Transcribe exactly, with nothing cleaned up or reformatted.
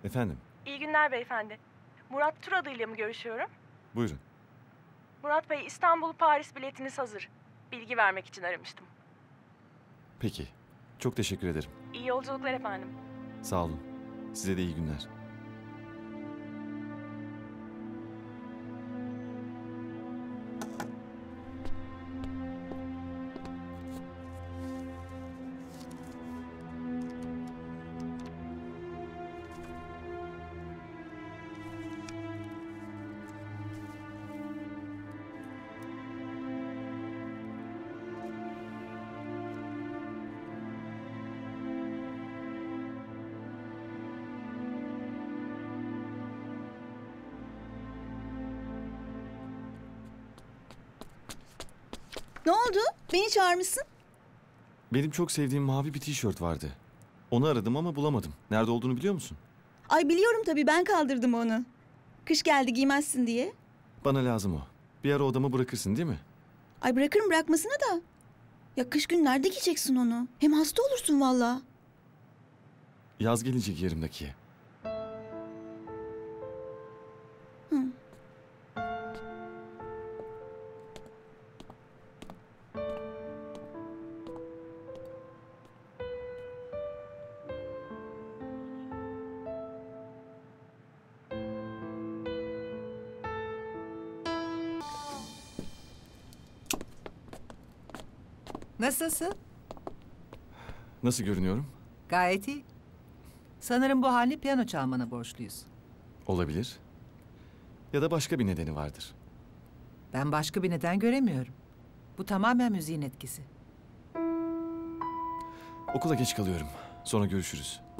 Efendim? İyi günler beyefendi. Murat Tur adıyla mı görüşüyorum? Buyurun. Murat Bey, İstanbul-Paris biletiniz hazır. Bilgi vermek için aramıştım. Peki. Çok teşekkür ederim. İyi yolculuklar efendim. Sağ olun. Size de iyi günler. Ne oldu? Beni çağırmışsın. Benim çok sevdiğim mavi bir tişört vardı. Onu aradım ama bulamadım. Nerede olduğunu biliyor musun? Ay biliyorum tabii, ben kaldırdım onu. Kış geldi, giymezsin diye. Bana lazım o. Bir ara odama bırakırsın değil mi? Ay bırakırım bırakmasına da. Ya kış günlerde giyeceksin onu. Hem hasta olursun valla. Yaz gelecek yerimdeki. Hı. Nasılsın? Nasıl görünüyorum? Gayet iyi. Sanırım bu halini piyano çalmana borçluyuz. Olabilir. Ya da başka bir nedeni vardır. Ben başka bir neden göremiyorum. Bu tamamen müziğin etkisi. Okula geç kalıyorum. Sonra görüşürüz.